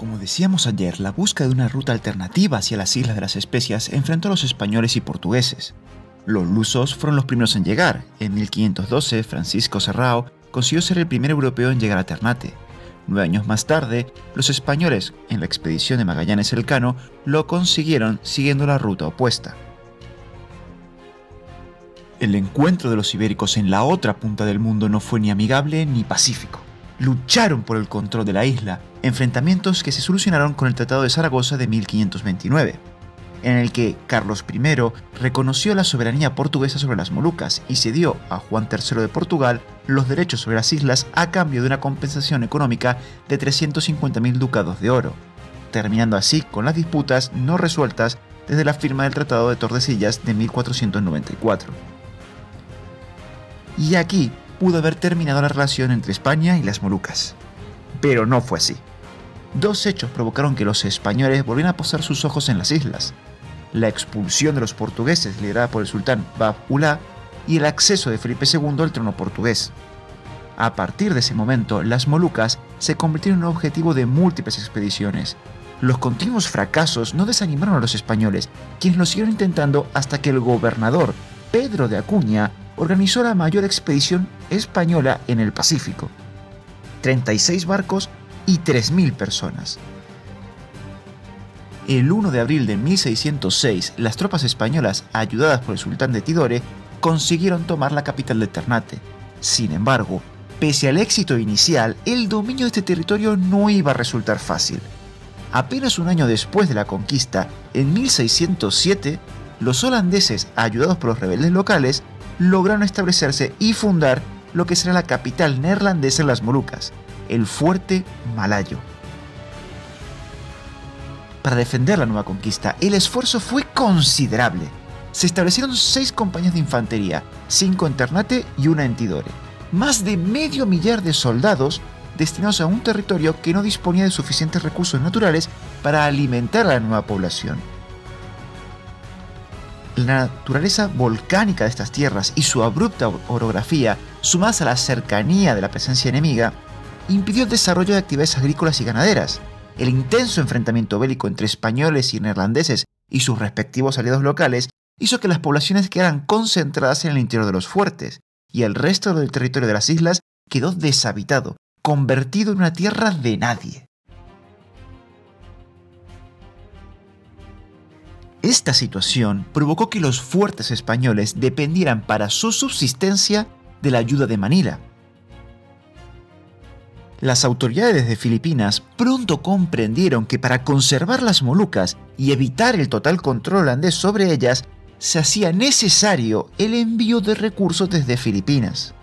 Como decíamos ayer, la búsqueda de una ruta alternativa hacia las Islas de las Especias enfrentó a los españoles y portugueses. Los lusos fueron los primeros en llegar. En 1512, Francisco Serrao consiguió ser el primer europeo en llegar a Ternate. 9 años más tarde, los españoles, en la expedición de Magallanes Elcano, lo consiguieron siguiendo la ruta opuesta. El encuentro de los ibéricos en la otra punta del mundo no fue ni amigable ni pacífico. Lucharon por el control de la isla, enfrentamientos que se solucionaron con el Tratado de Zaragoza de 1529, en el que Carlos I reconoció la soberanía portuguesa sobre las Molucas y cedió a Juan III de Portugal los derechos sobre las islas a cambio de una compensación económica de 350.000 ducados de oro, terminando así con las disputas no resueltas desde la firma del Tratado de Tordesillas de 1494. Y aquí pudo haber terminado la relación entre España y las Molucas. Pero no fue así. Dos hechos provocaron que los españoles volvieran a posar sus ojos en las islas: la expulsión de los portugueses liderada por el sultán Bab Ullah y el acceso de Felipe II al trono portugués. A partir de ese momento, las Molucas se convirtieron en un objetivo de múltiples expediciones. Los continuos fracasos no desanimaron a los españoles, quienes lo siguieron intentando hasta que el gobernador Pedro de Acuña organizó la mayor expedición española en el Pacífico: 36 barcos y 3.000 personas. El 1 de abril de 1606, las tropas españolas, ayudadas por el sultán de Tidore, consiguieron tomar la capital de Ternate. Sin embargo, pese al éxito inicial, el dominio de este territorio no iba a resultar fácil. Apenas un año después de la conquista, en 1607, los holandeses, ayudados por los rebeldes locales, lograron establecerse y fundar lo que será la capital neerlandesa en las Molucas, el Fuerte Malayo. Para defender la nueva conquista, el esfuerzo fue considerable. Se establecieron 6 compañías de infantería, 5 en Ternate y 1 en Tidore. Más de medio millar de soldados destinados a un territorio que no disponía de suficientes recursos naturales para alimentar a la nueva población. La naturaleza volcánica de estas tierras y su abrupta orografía, sumadas a la cercanía de la presencia enemiga, impidió el desarrollo de actividades agrícolas y ganaderas. El intenso enfrentamiento bélico entre españoles y neerlandeses y sus respectivos aliados locales hizo que las poblaciones quedaran concentradas en el interior de los fuertes, y el resto del territorio de las islas quedó deshabitado, convertido en una tierra de nadie. Esta situación provocó que los fuertes españoles dependieran para su subsistencia de la ayuda de Manila. Las autoridades de Filipinas pronto comprendieron que para conservar las Molucas y evitar el total control holandés sobre ellas, se hacía necesario el envío de recursos desde Filipinas.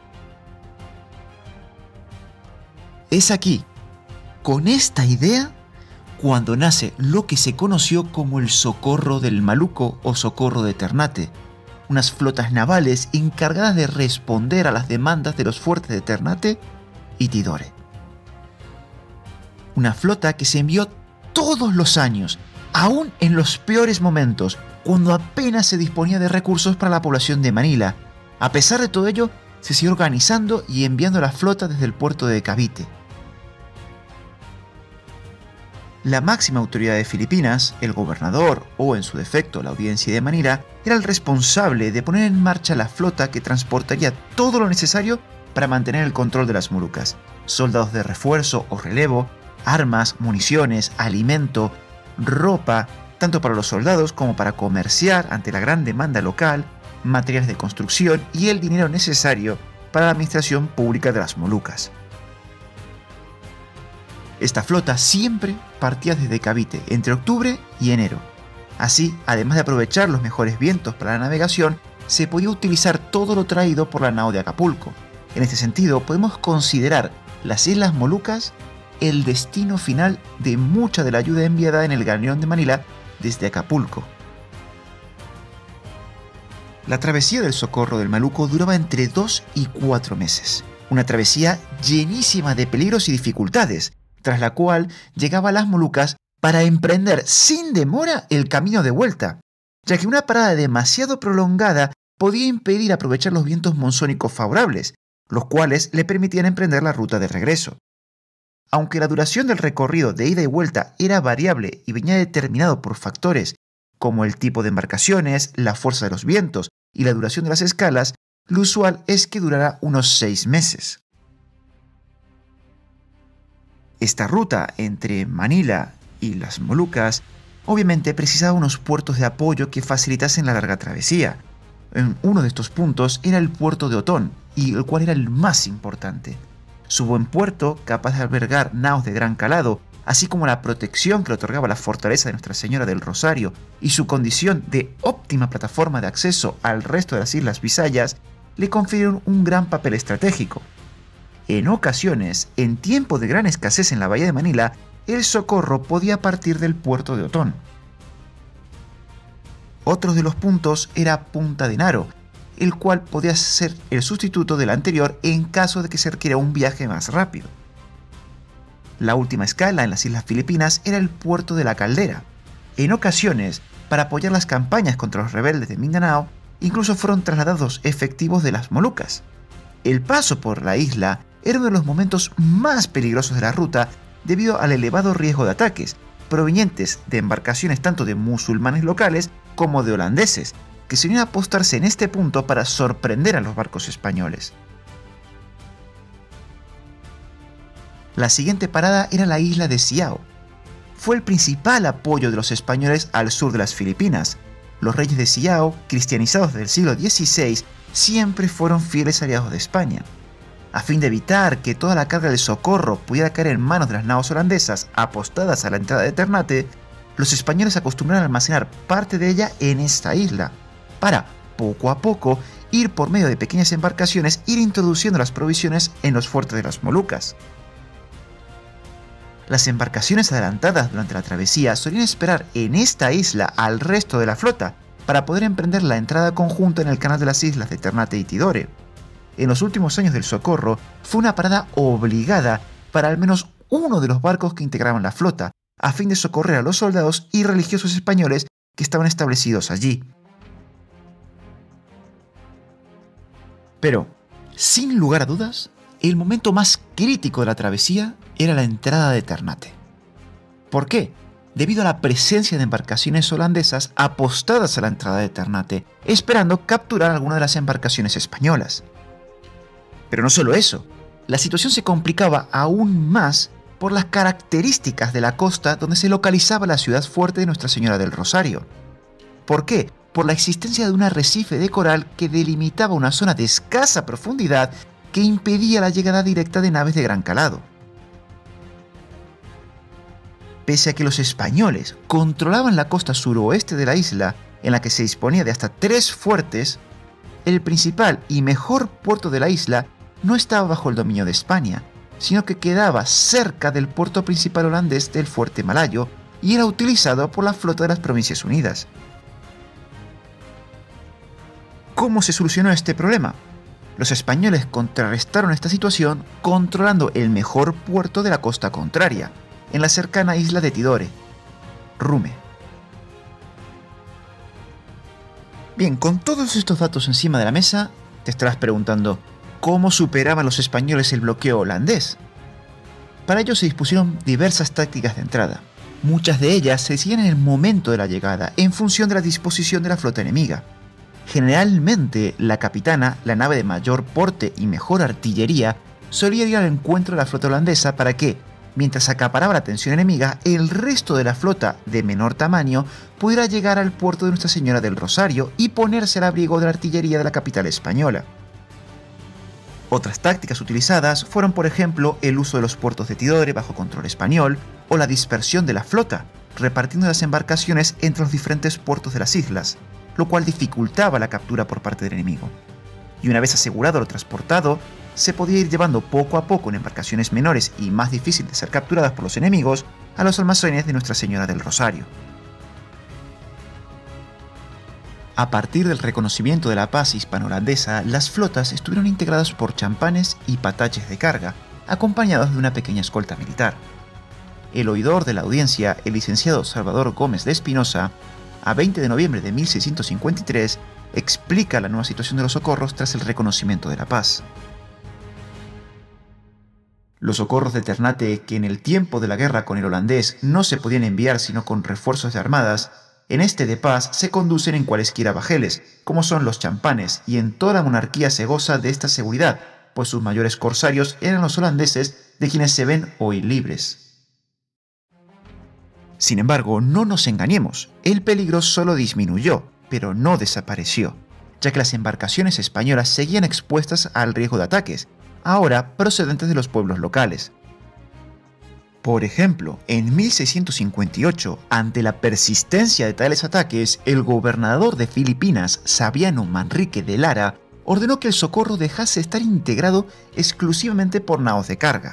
Es aquí, con esta idea, cuando nace lo que se conoció como el Socorro del Maluco o Socorro de Ternate, unas flotas navales encargadas de responder a las demandas de los fuertes de Ternate y Tidore. Una flota que se envió todos los años, aún en los peores momentos, cuando apenas se disponía de recursos para la población de Manila. A pesar de todo ello, se siguió organizando y enviando la flota desde el puerto de Cavite. La máxima autoridad de Filipinas, el gobernador o en su defecto la audiencia de Manila, era el responsable de poner en marcha la flota que transportaría todo lo necesario para mantener el control de las Molucas: soldados de refuerzo o relevo, armas, municiones, alimento, ropa, tanto para los soldados como para comerciar ante la gran demanda local, materiales de construcción y el dinero necesario para la administración pública de las Molucas. Esta flota siempre partía desde Cavite entre octubre y enero. Así, además de aprovechar los mejores vientos para la navegación, se podía utilizar todo lo traído por la nao de Acapulco. En este sentido, podemos considerar las Islas Molucas el destino final de mucha de la ayuda enviada en el galeón de Manila desde Acapulco. La travesía del Socorro del Maluco duraba entre 2 y 4 meses. Una travesía llenísima de peligros y dificultades, tras la cual llegaba a las Molucas para emprender sin demora el camino de vuelta, ya que una parada demasiado prolongada podía impedir aprovechar los vientos monzónicos favorables, los cuales le permitían emprender la ruta de regreso. Aunque la duración del recorrido de ida y vuelta era variable y venía determinado por factores como el tipo de embarcaciones, la fuerza de los vientos y la duración de las escalas, lo usual es que durara unos 6 meses. Esta ruta entre Manila y las Molucas obviamente precisaba unos puertos de apoyo que facilitasen la larga travesía. Uno de estos puntos era el puerto de Otón, y el cual era el más importante. Su buen puerto, capaz de albergar naos de gran calado, así como la protección que le otorgaba la fortaleza de Nuestra Señora del Rosario y su condición de óptima plataforma de acceso al resto de las Islas Bisayas, le confirieron un gran papel estratégico. En ocasiones, en tiempo de gran escasez en la bahía de Manila, el socorro podía partir del puerto de Otón. Otro de los puntos era Punta de Naro, el cual podía ser el sustituto del anterior en caso de que se requiera un viaje más rápido. La última escala en las Islas Filipinas era el puerto de La Caldera. En ocasiones, para apoyar las campañas contra los rebeldes de Mindanao, incluso fueron trasladados efectivos de las Molucas. El paso por la isla era uno de los momentos más peligrosos de la ruta debido al elevado riesgo de ataques, provenientes de embarcaciones tanto de musulmanes locales como de holandeses, que se unían a apostarse en este punto para sorprender a los barcos españoles. La siguiente parada era la isla de Siao. Fue el principal apoyo de los españoles al sur de las Filipinas. Los reyes de Siao, cristianizados del siglo XVI, siempre fueron fieles aliados de España. A fin de evitar que toda la carga del socorro pudiera caer en manos de las naos holandesas apostadas a la entrada de Ternate, los españoles acostumbraron a almacenar parte de ella en esta isla, para, poco a poco, ir por medio de pequeñas embarcaciones ir introduciendo las provisiones en los fuertes de las Molucas. Las embarcaciones adelantadas durante la travesía solían esperar en esta isla al resto de la flota para poder emprender la entrada conjunta en el canal de las islas de Ternate y Tidore. En los últimos años del socorro fue una parada obligada para al menos uno de los barcos que integraban la flota, a fin de socorrer a los soldados y religiosos españoles que estaban establecidos allí. Pero, sin lugar a dudas, el momento más crítico de la travesía era la entrada de Ternate. ¿Por qué? Debido a la presencia de embarcaciones holandesas apostadas a la entrada de Ternate, esperando capturar alguna de las embarcaciones españolas. Pero no solo eso, la situación se complicaba aún más por las características de la costa donde se localizaba la ciudad fuerte de Nuestra Señora del Rosario. ¿Por qué? Por la existencia de un arrecife de coral que delimitaba una zona de escasa profundidad que impedía la llegada directa de naves de gran calado. Pese a que los españoles controlaban la costa suroeste de la isla, en la que se disponía de hasta 3 fuertes, el principal y mejor puerto de la isla no estaba bajo el dominio de España, sino que quedaba cerca del puerto principal holandés del Fuerte Malayo y era utilizado por la flota de las Provincias Unidas. ¿Cómo se solucionó este problema? Los españoles contrarrestaron esta situación controlando el mejor puerto de la costa contraria, en la cercana isla de Tidore, Rume. Bien, con todos estos datos encima de la mesa, te estarás preguntando, ¿cómo superaban los españoles el bloqueo holandés? Para ello se dispusieron diversas tácticas de entrada. Muchas de ellas se decían en el momento de la llegada, en función de la disposición de la flota enemiga. Generalmente, la capitana, la nave de mayor porte y mejor artillería, solía ir al encuentro de la flota holandesa para que, mientras acaparaba la atención enemiga, el resto de la flota de menor tamaño pudiera llegar al puerto de Nuestra Señora del Rosario y ponerse al abrigo de la artillería de la capital española. Otras tácticas utilizadas fueron, por ejemplo, el uso de los puertos de Tidore bajo control español o la dispersión de la flota, repartiendo las embarcaciones entre los diferentes puertos de las islas, lo cual dificultaba la captura por parte del enemigo. Y una vez asegurado lo transportado, se podía ir llevando poco a poco en embarcaciones menores y más difíciles de ser capturadas por los enemigos a los almacenes de Nuestra Señora del Rosario. A partir del reconocimiento de la paz hispano-holandesa, las flotas estuvieron integradas por champanes y pataches de carga, acompañados de una pequeña escolta militar. El oidor de la audiencia, el licenciado Salvador Gómez de Espinosa, a 20 de noviembre de 1653, explica la nueva situación de los socorros tras el reconocimiento de la paz. Los socorros de Ternate, que en el tiempo de la guerra con el holandés no se podían enviar sino con refuerzos de armadas, en este de paz se conducen en cualesquiera bajeles, como son los champanes, y en toda la monarquía se goza de esta seguridad, pues sus mayores corsarios eran los holandeses, de quienes se ven hoy libres. Sin embargo, no nos engañemos, el peligro solo disminuyó, pero no desapareció, ya que las embarcaciones españolas seguían expuestas al riesgo de ataques, ahora procedentes de los pueblos locales. Por ejemplo, en 1658, ante la persistencia de tales ataques, el gobernador de Filipinas, Sabiano Manrique de Lara, ordenó que el socorro dejase de estar integrado exclusivamente por naos de carga.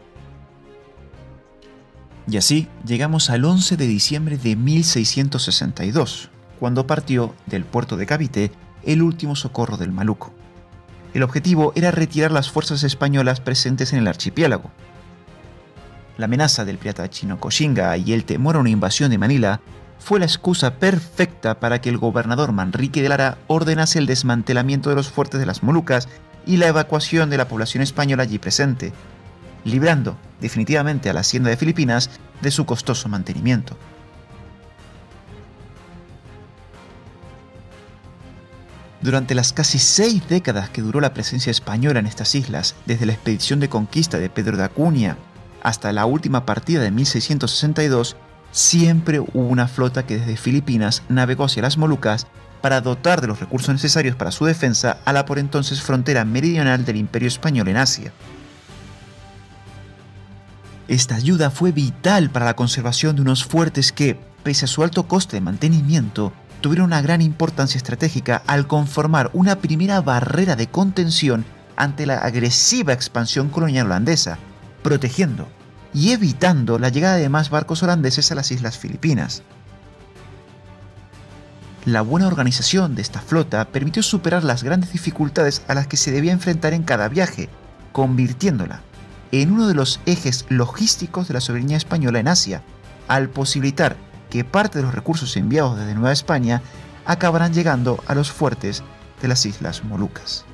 Y así llegamos al 11 de diciembre de 1662, cuando partió del puerto de Cavite el último socorro del Maluco. El objetivo era retirar las fuerzas españolas presentes en el archipiélago. La amenaza del pirata chino Coxinga y el temor a una invasión de Manila fue la excusa perfecta para que el gobernador Manrique de Lara ordenase el desmantelamiento de los fuertes de las Molucas y la evacuación de la población española allí presente, librando definitivamente a la hacienda de Filipinas de su costoso mantenimiento. Durante las casi 6 décadas que duró la presencia española en estas islas, desde la expedición de conquista de Pedro de Acuña hasta la última partida de 1662, siempre hubo una flota que desde Filipinas navegó hacia las Molucas para dotar de los recursos necesarios para su defensa a la por entonces frontera meridional del Imperio Español en Asia. Esta ayuda fue vital para la conservación de unos fuertes que, pese a su alto coste de mantenimiento, tuvieron una gran importancia estratégica al conformar una primera barrera de contención ante la agresiva expansión colonial holandesa, protegiendo y evitando la llegada de más barcos holandeses a las islas Filipinas. La buena organización de esta flota permitió superar las grandes dificultades a las que se debía enfrentar en cada viaje, convirtiéndola en uno de los ejes logísticos de la soberanía española en Asia, al posibilitar que parte de los recursos enviados desde Nueva España acabarán llegando a los fuertes de las Islas Molucas.